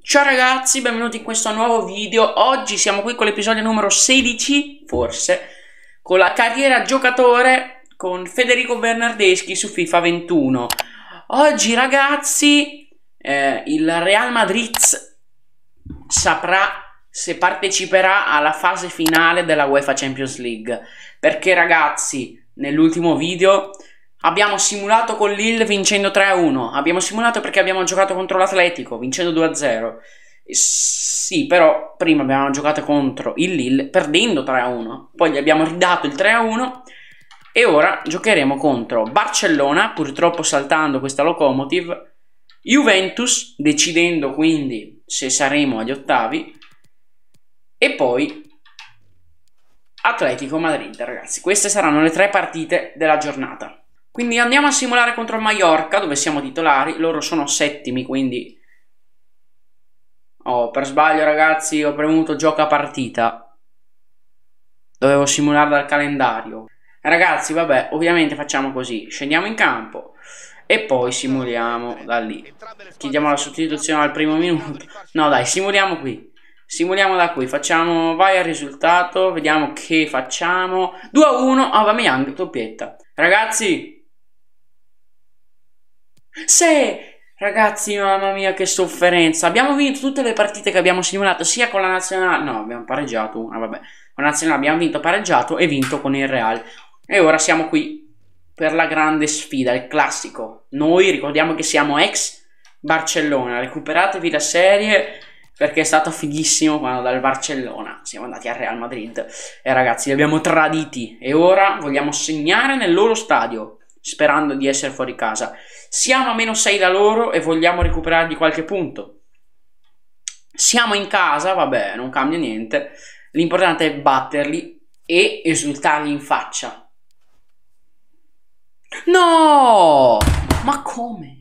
Ciao ragazzi, benvenuti in questo nuovo video. Oggi siamo qui con l'episodio numero 16, forse, con la carriera giocatore con Federico Bernardeschi su FIFA 21. Oggi ragazzi, il Real Madrid saprà se parteciperà alla fase finale della UEFA Champions League. Perché ragazzi, nell'ultimo video abbiamo simulato con Lille vincendo 3-1. Abbiamo simulato perché abbiamo giocato contro l'Atletico vincendo 2-0. Sì, però prima abbiamo giocato contro il Lille perdendo 3-1. Poi gli abbiamo ridato il 3-1. E ora giocheremo contro Barcellona, purtroppo saltando questa locomotive, Juventus, decidendo quindi se saremo agli ottavi, e poi Atletico Madrid, ragazzi. Queste saranno le tre partite della giornata. Quindi andiamo a simulare contro il Mallorca, dove siamo titolari. Loro sono settimi, quindi... Oh, per sbaglio ragazzi, ho premuto gioca partita. Dovevo simulare dal calendario. Ragazzi, vabbè, ovviamente facciamo così. Scendiamo in campo e poi simuliamo da lì. Chiediamo la sostituzione al primo minuto. No dai, simuliamo qui. Simuliamo da qui, facciamo, vai al risultato, vediamo che facciamo. 2-1, Aubameyang, doppietta. Ragazzi, ragazzi, mamma mia che sofferenza. Abbiamo vinto tutte le partite che abbiamo simulato, sia con la nazionale, no, abbiamo pareggiato una, vabbè. Con la nazionale abbiamo vinto, pareggiato e vinto con il Real. E ora siamo qui per la grande sfida, il classico. Noi ricordiamo che siamo ex Barcellona, recuperatevi la serie... perché è stato fighissimo quando dal Barcellona siamo andati al Real Madrid e ragazzi li abbiamo traditi e ora vogliamo segnare nel loro stadio sperando di essere fuori casa. Siamo a -6 da loro e vogliamo recuperargli qualche punto. Siamo in casa, vabbè, non cambia niente. L'importante è batterli e esultargli in faccia. No! Ma come?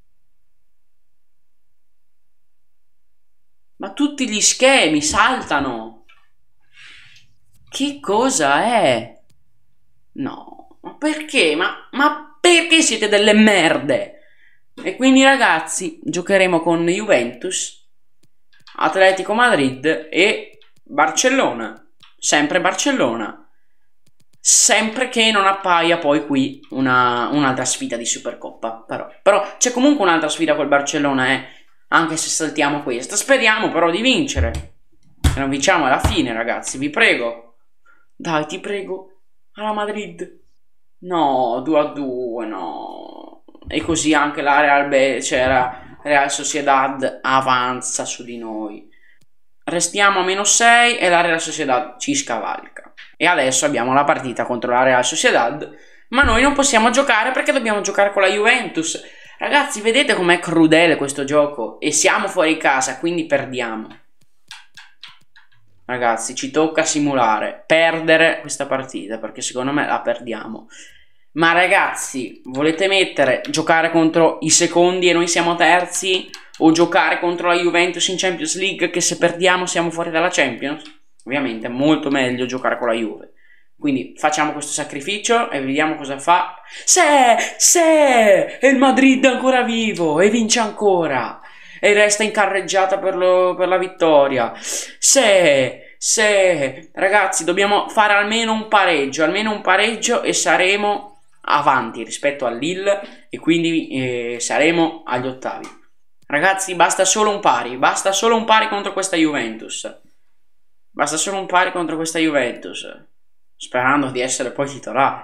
Ma tutti gli schemi saltano. Che cosa è? No, ma perché? Ma perché siete delle merde? E quindi ragazzi, giocheremo con Juventus, Atletico Madrid e Barcellona. Sempre Barcellona. Sempre che non appaia poi qui un'altra sfida di Supercoppa. Però c'è comunque un'altra sfida col Barcellona, anche se saltiamo questa. Speriamo però di vincere. Se non vinciamo alla fine, ragazzi, vi prego. Dai, ti prego. Alla Madrid. No, 2-2, no. E così anche la Real Sociedad avanza su di noi. Restiamo a -6 e la Real Sociedad ci scavalca. E adesso abbiamo la partita contro la Real Sociedad. Ma noi non possiamo giocare perché dobbiamo giocare con la Juventus. Ragazzi, vedete com'è crudele questo gioco? E siamo fuori casa, quindi perdiamo. Ragazzi, ci tocca simulare, perdere questa partita, perché secondo me la perdiamo. Ma ragazzi, volete mettere giocare contro i secondi e noi siamo terzi? O giocare contro la Juventus in Champions League, che se perdiamo siamo fuori dalla Champions? Ovviamente è molto meglio giocare con la Juve. Quindi facciamo questo sacrificio e vediamo cosa fa. E il Madrid è ancora vivo e vince ancora e resta in carreggiata per la vittoria. Ragazzi, dobbiamo fare almeno un pareggio e saremo avanti rispetto al Lille e quindi saremo agli ottavi. Ragazzi, basta solo un pari contro questa Juventus. Sperando di essere poi titolari.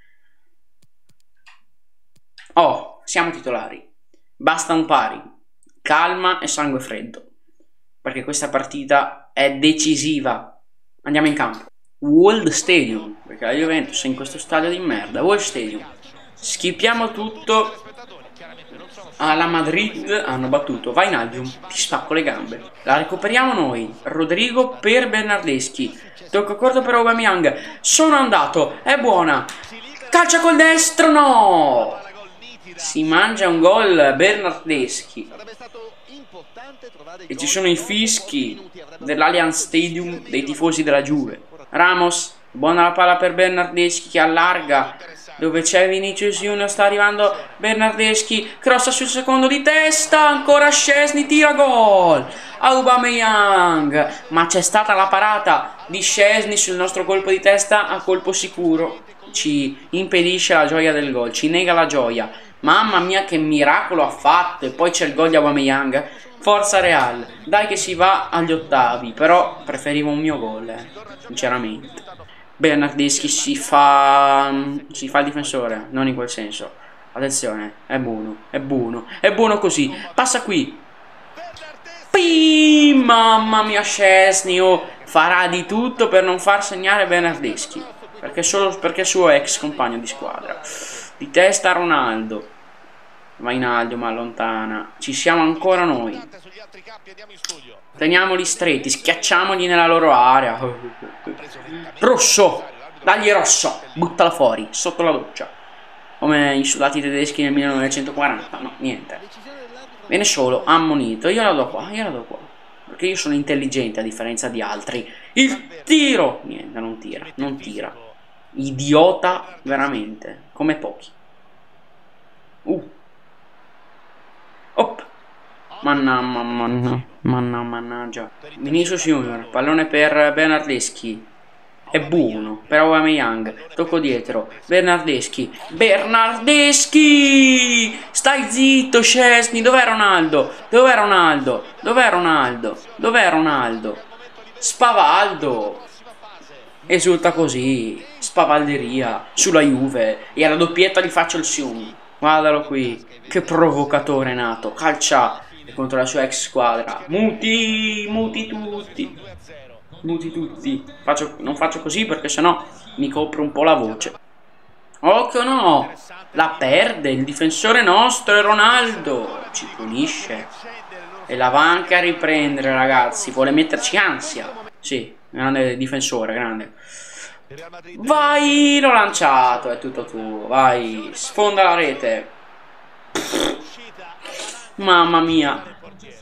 Oh, siamo titolari. Basta un pari. Calma e sangue freddo. Perché questa partita è decisiva. Andiamo in campo. World Stadium. Perché la Juventus è in questo stadio di merda. World Stadium. Schippiamo tutto. Alla Madrid hanno battuto. Vai Nadium, ti spacco le gambe. La recuperiamo noi. Rodrigo per Bernardeschi. Tocco corto per Aubameyang. Sono andato, è buona. Calcia col destro, no! Si mangia un gol Bernardeschi. E ci sono i fischi dell'Allianz Stadium dei tifosi della Juve. Ramos, buona la palla per Bernardeschi che allarga. Dove c'è Vinicius Junior, sta arrivando Bernardeschi, crossa sul secondo di testa, ancora Szczesny, tira gol. Aubameyang, ma c'è stata la parata di Szczesny sul nostro colpo di testa a colpo sicuro, ci impedisce la gioia del gol, ci nega la gioia. Mamma mia che miracolo ha fatto, e poi c'è il gol di Aubameyang. Forza Real, dai che si va agli ottavi, però preferivo un mio gol, sinceramente. Bernardeschi si fa il difensore, non in quel senso. Attenzione, è buono, è buono, è buono così. Passa qui. Mamma mia, Szczesny farà di tutto per non far segnare Bernardeschi, perché solo perché è suo ex compagno di squadra. Di testa Ronaldo. Va in alto ma allontana. Ci siamo ancora noi. Teniamoli stretti, schiacciamoli nella loro area. Rosso, dagli rosso, buttala fuori, sotto la doccia. Come i soldati tedeschi nel 1940. No, niente. Viene solo ammonito. Io la do qua, perché io sono intelligente a differenza di altri. Il tiro. Niente, non tira, non tira. Idiota veramente, come pochi. Op. Mannaggia. Vinicius Junior, pallone per Bernardeschi. È buono per Aubameyang. Tocco dietro. Bernardeschi. Bernardeschi! Stai zitto, Szczesny. Dov'è Ronaldo? Dov'è Ronaldo? Dov'è Ronaldo? Dov'è Ronaldo? Spavaldo. Esulta così. Spavalderia. Sulla Juve. E alla doppietta gli faccio il sium. Guardalo qui. Che provocatore nato. Calcia contro la sua ex squadra. Muti tutti. Muti tutti. Non faccio così perché sennò mi copro un po' la voce. Occhio no. La perde il difensore nostro è Ronaldo. Ci pulisce. E la va anche a riprendere, ragazzi. Vuole metterci ansia. Sì, grande difensore, grande. Vai, l'ho lanciato, è tutto tuo. Vai, sfonda la rete. Mamma mia.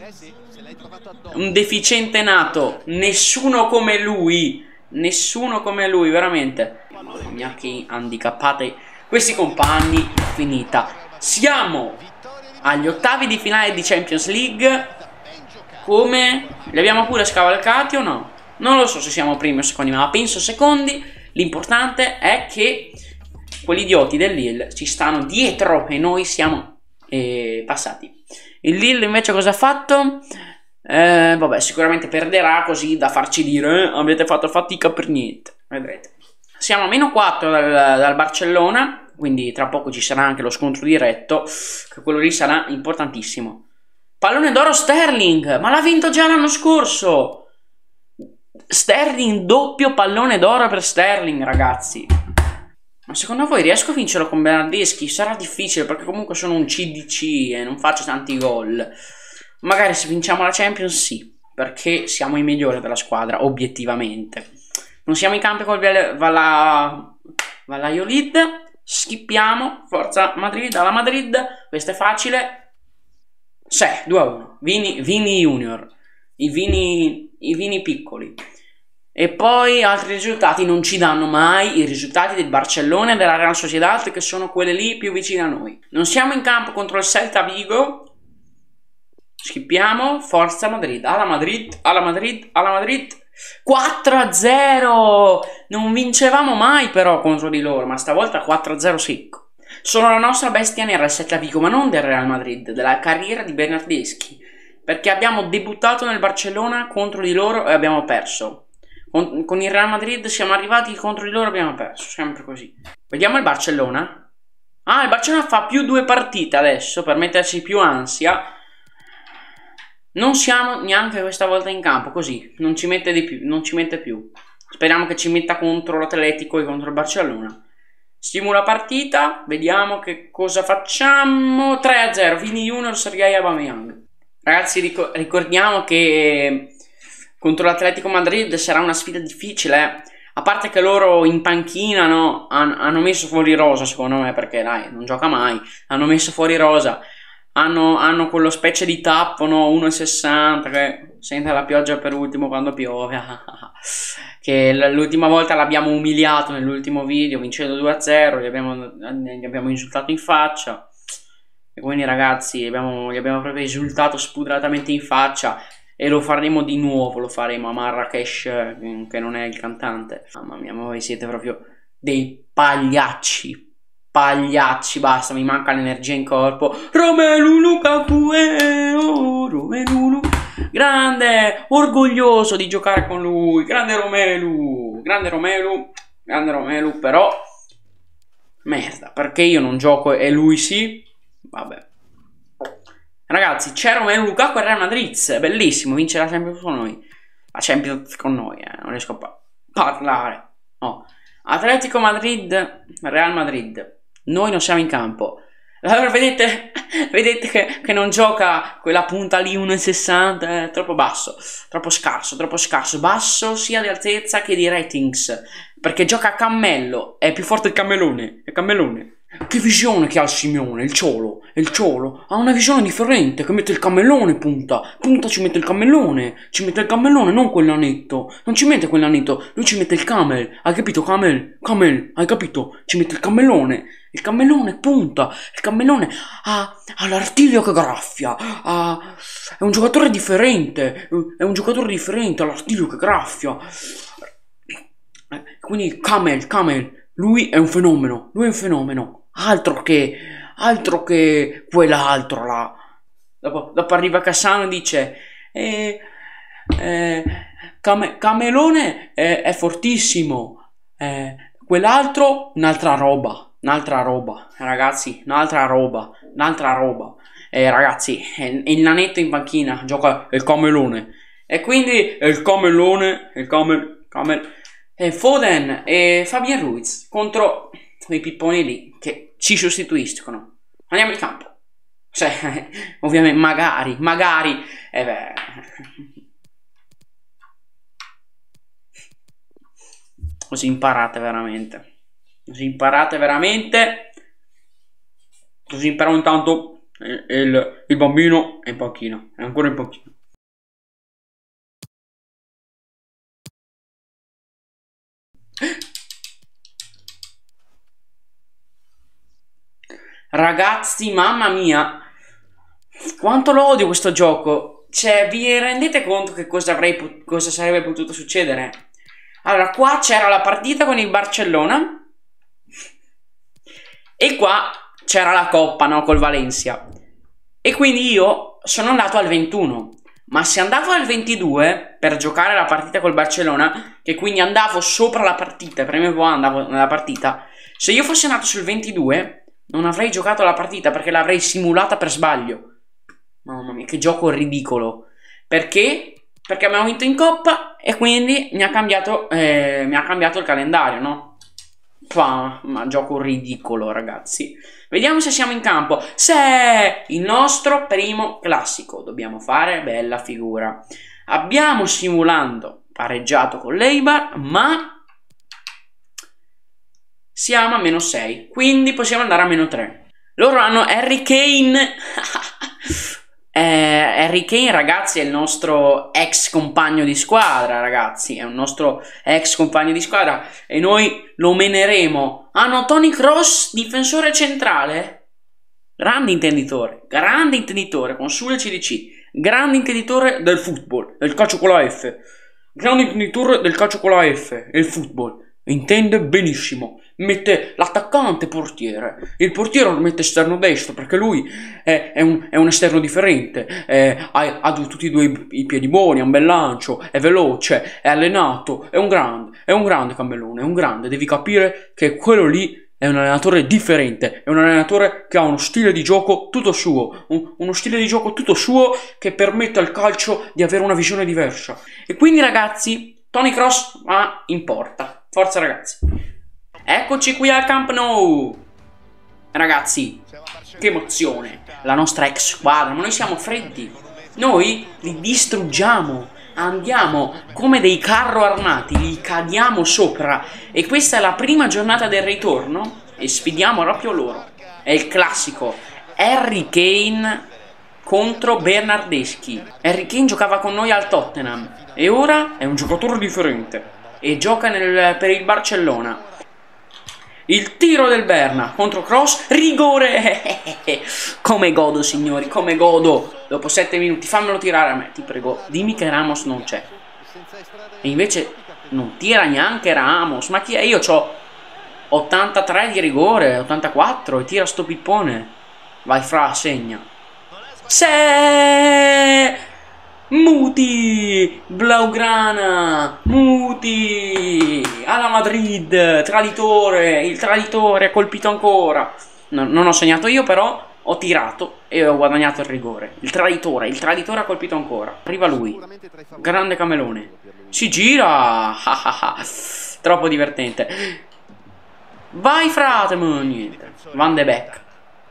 Un deficiente nato. Nessuno come lui. Nessuno come lui, veramente. Mamma mia che handicappate questi compagni. Finita. Siamo agli ottavi di finale di Champions League. Come? Li abbiamo pure scavalcati o no? Non lo so se siamo primi o secondi, ma penso secondi. L'importante è che quegli idioti del Lille ci stanno dietro e noi siamo passati. Il Lille invece cosa ha fatto? Vabbè, sicuramente perderà, così da farci dire avete fatto fatica per niente. Vedrete. Siamo a -4 dal Barcellona, quindi tra poco ci sarà anche lo scontro diretto, che quello lì sarà importantissimo. Pallone d'oro Sterling, ma l'ha vinto già l'anno scorso. Sterling, doppio pallone d'oro per Sterling, ragazzi. Ma secondo voi riesco a vincerlo con Bernardeschi? Sarà difficile perché comunque sono un CDC e non faccio tanti gol. Magari se vinciamo la Champions sì, perché siamo i migliori della squadra, obiettivamente. Non siamo in campo col Valladolid. Schippiamo, forza Madrid, alla Madrid. Questo è facile. 2-1. Vini Junior. I vini piccoli. E poi altri risultati non ci danno mai i risultati del Barcellona e della Real Sociedad, che sono quelle lì più vicine a noi. Non siamo in campo contro il Celta Vigo. Schippiamo. Forza Madrid. Alla Madrid. Alla Madrid. Alla Madrid. 4-0. Non vincevamo mai però contro di loro, ma stavolta 4-0 secco. Sono la nostra bestia nera il Celta Vigo, ma non del Real Madrid, della carriera di Bernardeschi. Perché abbiamo debuttato nel Barcellona contro di loro e abbiamo perso. Con il Real Madrid siamo arrivati contro di loro e abbiamo perso. Sempre così. Vediamo il Barcellona. Ah, il Barcellona fa più 2 partite adesso per metterci più ansia. Non siamo neanche questa volta in campo, così. Non ci mette più. Speriamo che ci metta contro l'Atletico e contro il Barcellona. Stimola partita. Vediamo che cosa facciamo. 3-0. Vini Junior, Sergei Aubameyang. Ragazzi, ricordiamo che contro l'Atletico Madrid sarà una sfida difficile. A parte che loro in panchina hanno messo fuori Rosa, secondo me, perché dai, non gioca mai. Hanno messo fuori Rosa. Hanno quello specie di tappo, no? 1,60 che sente la pioggia per ultimo quando piove. Che l'ultima volta l'abbiamo umiliato nell'ultimo video vincendo 2-0. Gli abbiamo insultato in faccia. E quindi ragazzi gli abbiamo proprio esultato spudoratamente in faccia. E lo faremo di nuovo, lo faremo a Marrakesh, che non è il cantante. Mamma mia, ma voi siete proprio dei pagliacci. Pagliacci, basta, mi manca l'energia in corpo. Romelu Lukaku, Romelu. Grande, orgoglioso di giocare con lui. Grande Romelu, grande Romelu, grande Romelu, però merda, perché io non gioco e lui sì? Vabbè. Ragazzi, c'è Romelu Lukaku e Real Madrid, è bellissimo, vince la Champions con noi. La Champions con noi, non riesco a parlare. No. Atletico Madrid, Real Madrid. Noi non siamo in campo. Allora vedete che non gioca quella punta lì 1,60, è troppo basso, troppo scarso, basso sia di altezza che di ratings, perché gioca a cammello, è più forte il cammelone, è cammelone. Che visione che ha il Simeone, il ciolo, ha una visione differente, che mette il cammelone, punta ci mette il cammelone, non quell'anetto, non ci mette quell'anetto, lui ci mette il camel, hai capito camel, hai capito, ci mette il cammelone punta, il cammelone ha l'artiglio che graffia, è un giocatore differente, ha l'artiglio che graffia, quindi camel, lui è un fenomeno, altro che quell'altro là. Dopo arriva Cassano e dice Camelone è fortissimo, quell'altro un'altra roba, ragazzi, un'altra roba. Ragazzi, il nanetto in panchina gioca il Camelone e quindi il Camelone, Foden e Fabian Ruiz contro quei pipponi lì che ci sostituiscono. Andiamo in campo. Cioè, ovviamente, magari, beh. Così imparate veramente. Così imparo intanto il bambino è in panchina. È ancora in panchina. Ragazzi, mamma mia, quanto lo odio questo gioco. Cioè, vi rendete conto che cosa sarebbe potuto succedere? Allora, qua c'era la partita con il Barcellona e qua c'era la Coppa, no, col Valencia. E quindi io sono andato al 21. Ma se andavo al 22 per giocare la partita col Barcellona, che quindi andavo sopra la partita, prima andavo nella partita, se io fossi andato sul 22 non avrei giocato la partita perché l'avrei simulata per sbaglio. Mamma mia, che gioco ridicolo. Perché? Perché abbiamo vinto in Coppa e quindi mi ha cambiato il calendario, no? Ma gioco ridicolo, ragazzi. Vediamo se siamo in campo. Se è il nostro primo classico, dobbiamo fare bella figura. Abbiamo simulando pareggiato con l'Eibar, ma siamo a -6, quindi possiamo andare a -3. Loro hanno Harry Kane. Harry Kane, ragazzi, è il nostro ex compagno di squadra, ragazzi. È un nostro ex compagno di squadra e noi lo meneremo. Hanno Toni Kroos, difensore centrale. Grande intenditore, con Sule CDC. Grande intenditore del football, del calcio con la F. Grande intenditore del calcio con la F e il football. Intende benissimo. Mette l'attaccante portiere. Il portiere lo mette esterno destro perché lui è un esterno differente. Ha tutti e due i piedi buoni, ha un bel lancio, è veloce, è allenato, è un grande Camelone, è un grande. Devi capire che quello lì è un allenatore differente, è un allenatore che ha uno stile di gioco tutto suo, uno stile di gioco tutto suo che permette al calcio di avere una visione diversa. E quindi, ragazzi, Toni Kroos va in porta. Forza, ragazzi. Eccoci qui al Camp Nou. Ragazzi, che emozione. La nostra ex squadra, ma noi siamo freddi. Noi li distruggiamo. Andiamo come dei carro armati, li cadiamo sopra. E questa è la prima giornata del ritorno e sfidiamo proprio loro. È il classico Harry Kane contro Bernardeschi. Harry Kane giocava con noi al Tottenham e ora è un giocatore differente e gioca per il Barcellona. Il tiro del Berna, contro cross, rigore. Come godo, signori, come godo. Dopo 7 minuti, fammelo tirare a me, ti prego. Dimmi che Ramos non c'è. E invece non tira neanche Ramos. Ma chi è? Io c'ho 83 di rigore, 84, e tira sto pippone. Vai fra, segna. Se Muti, Blaugrana, Muti, alla Madrid, traditore, il traditore ha colpito ancora. Non ho segnato io, però ho tirato e ho guadagnato il rigore. Il traditore ha colpito ancora. Arriva lui, grande Camelone, si gira, troppo divertente. Vai frate, niente. Van de Beek.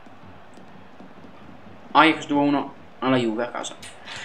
Ajax 2-1 alla Juve a casa.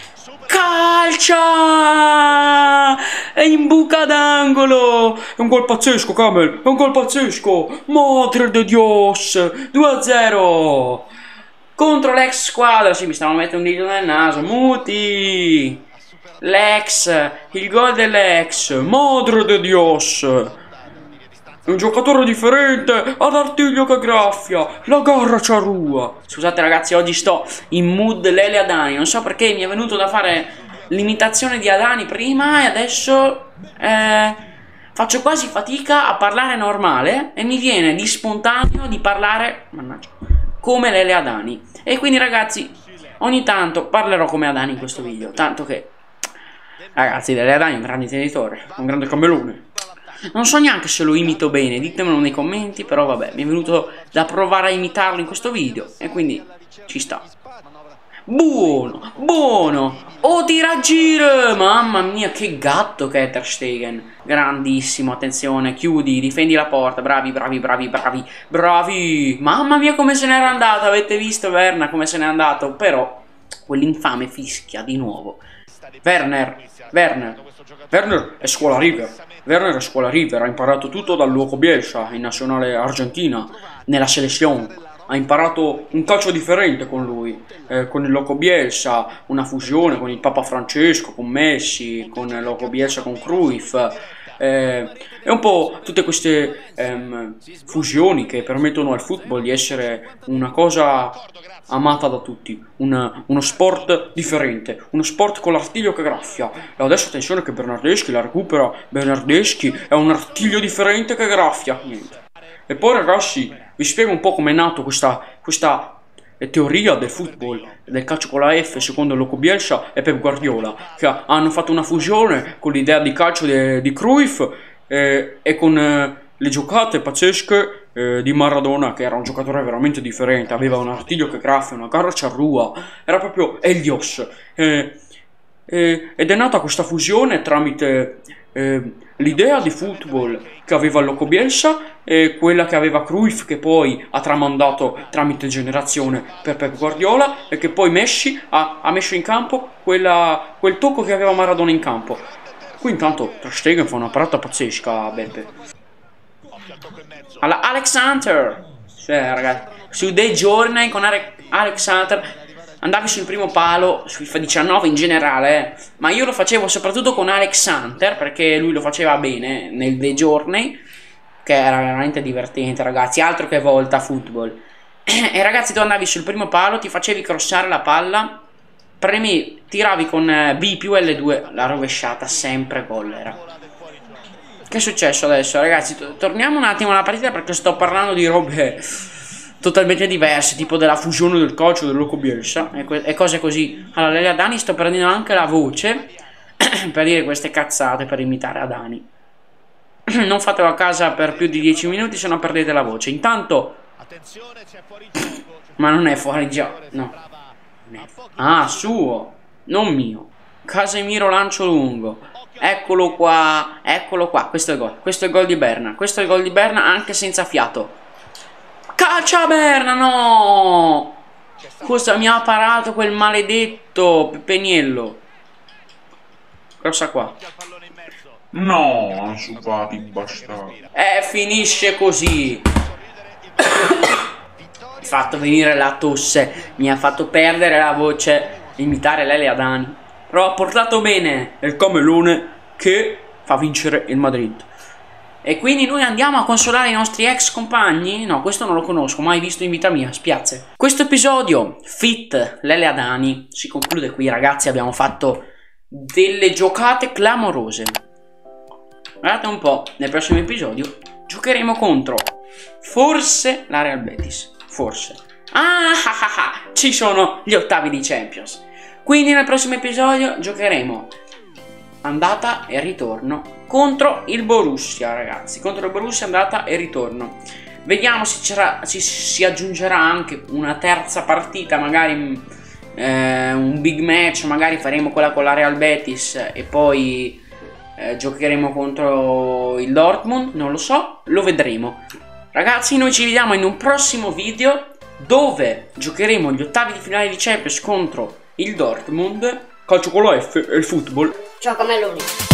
Calcia! È in buca d'angolo! È un gol pazzesco, Camel! È un gol pazzesco! Madre de Dios! 2-0! Contro l'ex squadra. Sì, mi stavano mettendo un dito nel naso. Muti! L'ex! Il gol dell'ex! Madre de Dios! È un giocatore differente, ad artiglio che graffia, la garra ciarrua. Scusate ragazzi, oggi sto in mood Lele Adani, non so perché mi è venuto da fare l'imitazione di Adani prima e adesso faccio quasi fatica a parlare normale e mi viene di spontaneo di parlare, mannaggia, come Lele Adani. E quindi ragazzi, ogni tanto parlerò come Adani in questo video, tanto che, ragazzi, Lele Adani è un grande tenitore, un grande camelone. Non so neanche se lo imito bene, ditemelo nei commenti, però vabbè, mi è venuto da provare a imitarlo in questo video e quindi ci sta. Buono, buono, oh tira a giro, mamma mia che gatto che è Ter Stegen, grandissimo, attenzione, chiudi, difendi la porta, bravi, bravi, bravi, bravi, bravi, mamma mia come se n'era andato, avete visto Werner come se n'è andato, però quell'infame fischia di nuovo. Werner è scuola River. Werner è scuola River, ha imparato tutto dal Loco Bielsa in nazionale argentina, nella selezione. Ha imparato un calcio differente con lui, con il Loco Bielsa, una fusione con il Papa Francesco, con Messi, con il Loco Bielsa con Cruyff. E un po' tutte queste fusioni che permettono al football di essere una cosa amata da tutti, uno sport differente, uno sport con l'artiglio che graffia. E adesso attenzione che Bernardeschi la recupera, Bernardeschi è un artiglio differente che graffia. Niente. E poi ragazzi vi spiego un po' com'è nato questa teoria del football, del calcio con la F secondo Loco Bielsa e Pep Guardiola, che hanno fatto una fusione con l'idea di calcio di Cruyff e con le giocate pazzesche di Maradona, che era un giocatore veramente differente, aveva un artiglio che graffia, una garra ciarrua, era proprio Elios. Ed è nata questa fusione tramite l'idea di football che aveva Loco Bielsa e quella che aveva Cruyff, che poi ha tramandato tramite generazione per Pep Guardiola, e che poi Messi ha messo in campo quel tocco che aveva Maradona in campo. Qui intanto Ter Stegen fa una parata pazzesca a Beppe. Alla Alex Hunter, cioè ragazzi, su dei giorni con Alex Hunter andavi sul primo palo, su FIFA 19 in generale, ma io lo facevo soprattutto con Alex Hunter, perché lui lo faceva bene nel The Journey, che era veramente divertente ragazzi, altro che Volta Football. E ragazzi, tu andavi sul primo palo, ti facevi crossare la palla, premi, tiravi con B più L2, la rovesciata, sempre gol era. Che è successo adesso ragazzi? Torniamo un attimo alla partita perché sto parlando di robe totalmente diverse, tipo della fusione del calcio del Loco Bielsa e cose così. Allora, Lele Adani, sto prendendo anche la voce per dire queste cazzate, per imitare Adani. Non fatelo a casa per più di 10 minuti, se no perdete la voce. Intanto, ma non è fuori gioco, no. Ah, suo, non mio. Casemiro lancio lungo. Eccolo qua, questo è il gol. Questo è il gol di Berna. Questo è il gol di Berna anche senza fiato. Calcia Berna, no! Cosa mi ha parato quel maledetto Pepeniello? Cosa qua? No, Ansu Fati, bastardo. Finisce così. Mi ha fatto venire la tosse, mi ha fatto perdere la voce, imitare Lele Adani. Però ha portato bene il camelone che fa vincere il Madrid. E quindi noi andiamo a consolare i nostri ex compagni? No, questo non lo conosco, mai visto in vita mia, spiace. Questo episodio, Fit Lele Adani, si conclude qui, ragazzi. Abbiamo fatto delle giocate clamorose. Guardate un po', nel prossimo episodio giocheremo contro forse la Real Betis. Forse. Ci sono gli ottavi di Champions. Quindi nel prossimo episodio giocheremo andata e ritorno contro il Borussia, ragazzi. Contro il Borussia, andata e ritorno. Vediamo se si aggiungerà anche una terza partita, magari un big match. Magari faremo quella con la Real Betis e poi giocheremo contro il Dortmund. Non lo so, lo vedremo. Ragazzi, noi ci vediamo in un prossimo video dove giocheremo gli ottavi di finale di Champions contro il Dortmund. Calcio con la F e il football. Gioca Meloni.